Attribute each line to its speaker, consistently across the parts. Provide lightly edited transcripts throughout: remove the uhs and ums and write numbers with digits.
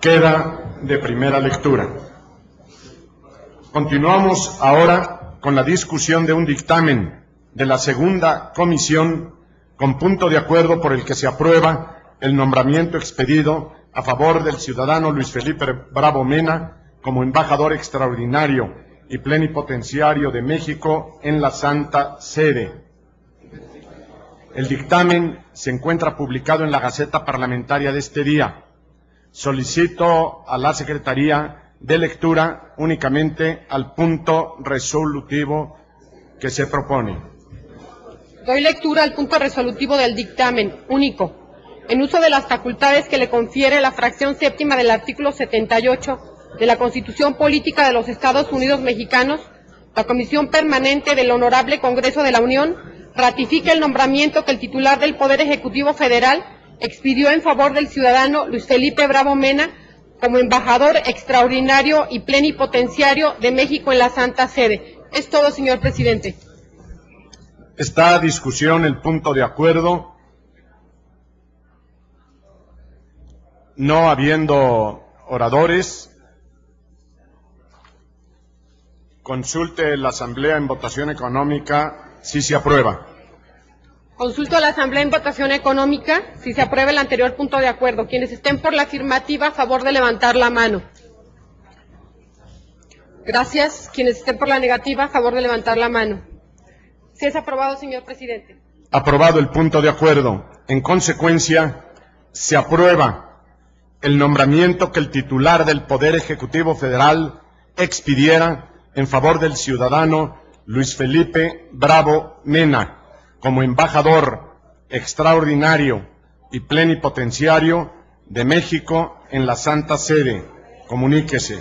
Speaker 1: queda de primera lectura. Continuamos ahora con la discusión de un dictamen de la segunda comisión con punto de acuerdo por el que se aprueba el nombramiento expedido a favor del ciudadano Luis Felipe Bravo Mena como embajador extraordinario y plenipotenciario de México en la Santa Sede. El dictamen se encuentra publicado en la Gaceta Parlamentaria de este día. Solicito a la Secretaría de lectura únicamente al punto resolutivo que se propone.
Speaker 2: Doy lectura al punto resolutivo del dictamen único. En uso de las facultades que le confiere la fracción séptima del artículo 78 de la Constitución Política de los Estados Unidos Mexicanos, la Comisión Permanente del Honorable Congreso de la Unión ratifica el nombramiento que el titular del Poder Ejecutivo Federal expidió en favor del ciudadano Luis Felipe Bravo Mena como embajador extraordinario y plenipotenciario de México en la Santa Sede. Es todo, señor presidente.
Speaker 1: Está a discusión el punto de acuerdo. No habiendo oradores, consulte la Asamblea en votación económica si se aprueba.
Speaker 2: Consulto a la Asamblea en votación económica si se aprueba el anterior punto de acuerdo. Quienes estén por la afirmativa, a favor de levantar la mano. Gracias. Quienes estén por la negativa, a favor de levantar la mano. Si es aprobado, señor presidente.
Speaker 1: Aprobado el punto de acuerdo. En consecuencia, se aprueba el nombramiento que el titular del Poder Ejecutivo Federal expidiera en favor del ciudadano Luis Felipe Bravo Mena como embajador extraordinario y plenipotenciario de México en la Santa Sede. Comuníquese.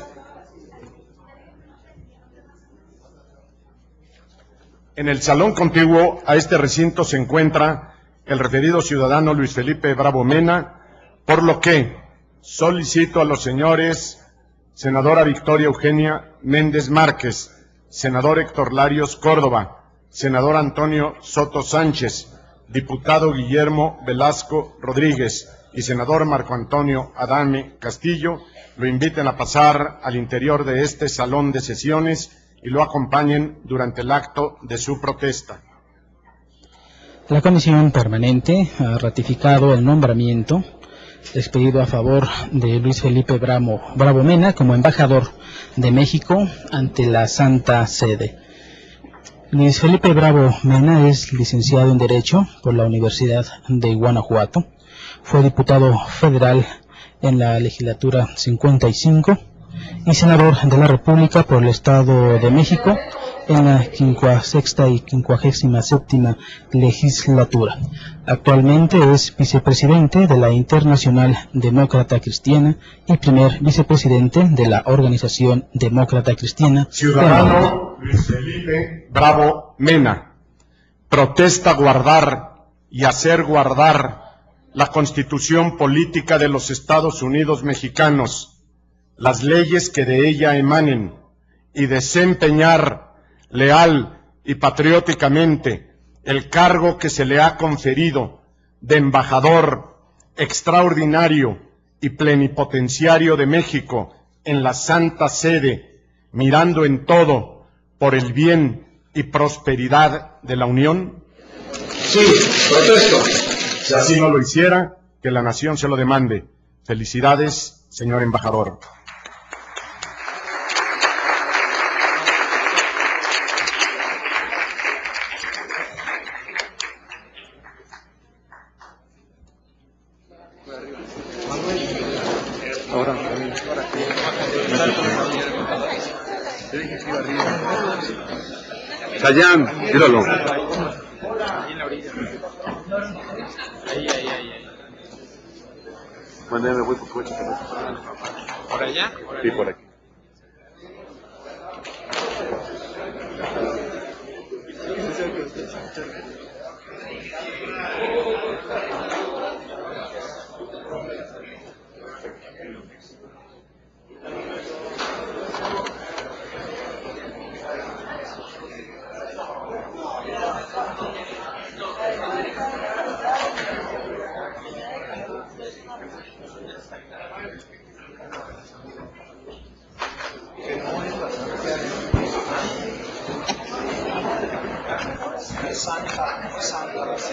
Speaker 1: En el salón contiguo a este recinto se encuentra el referido ciudadano Luis Felipe Bravo Mena, por lo que solicito a los señores senadora Victoria Eugenia Méndez Márquez, senador Héctor Larios Córdoba, senador Antonio Soto Sánchez, diputado Guillermo Velasco Rodríguez y senador Marco Antonio Adame Castillo, lo inviten a pasar al interior de este salón de sesiones y lo acompañen durante el acto de su protesta.
Speaker 3: La Comisión Permanente ha ratificado el nombramiento expedido a favor de Luis Felipe Bravo Mena como embajador de México ante la Santa Sede. Luis Felipe Bravo Mena es licenciado en Derecho por la Universidad de Guanajuato. Fue diputado federal en la legislatura 55 y senador de la República por el Estado de México en la 56ª y 57ª legislatura. Actualmente es vicepresidente de la Internacional Demócrata Cristiana y primer vicepresidente de la Organización Demócrata Cristiana.
Speaker 1: Ciudadano Luis Felipe Bravo Mena, protesta guardar y hacer guardar la Constitución Política de los Estados Unidos Mexicanos, las leyes que de ella emanen, y desempeñar leal y patrióticamente el cargo que se le ha conferido de embajador extraordinario y plenipotenciario de México en la Santa Sede, mirando en todo por el bien y prosperidad de la Unión?
Speaker 4: Sí, protesto.
Speaker 1: Si así no lo hiciera, que la nación se lo demande. Felicidades, señor embajador.
Speaker 4: Dayan, tíralo. Bueno, ya me voy porque voy a checar.
Speaker 5: ¿Por allá?
Speaker 4: Sí, por aquí.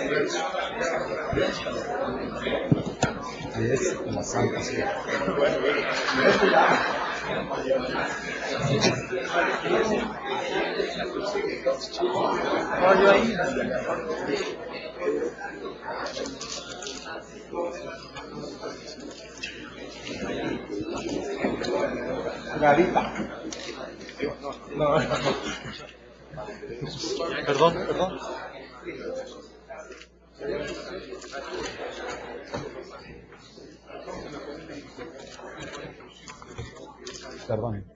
Speaker 1: Es la Santa Sede. Garita. No. Perdón. Perdón.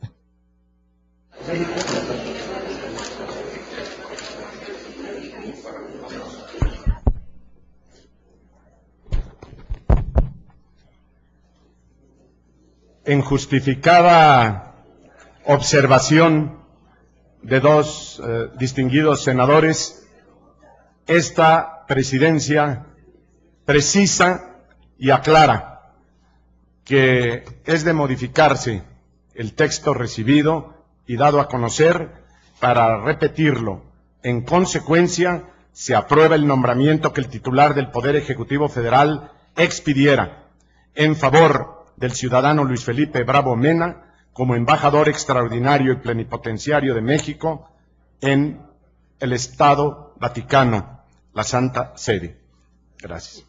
Speaker 1: En justificada observación de dos distinguidos senadores, esta presidencia precisa y aclara que es de modificarse el texto recibido y dado a conocer para repetirlo. En consecuencia, se aprueba el nombramiento que el titular del Poder Ejecutivo Federal expidiera en favor del ciudadano Luis Felipe Bravo Mena como embajador extraordinario y plenipotenciario de México en el Estado Vaticano, la Santa Sede. Gracias.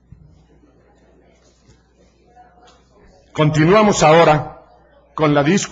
Speaker 1: Continuamos ahora con la discusión.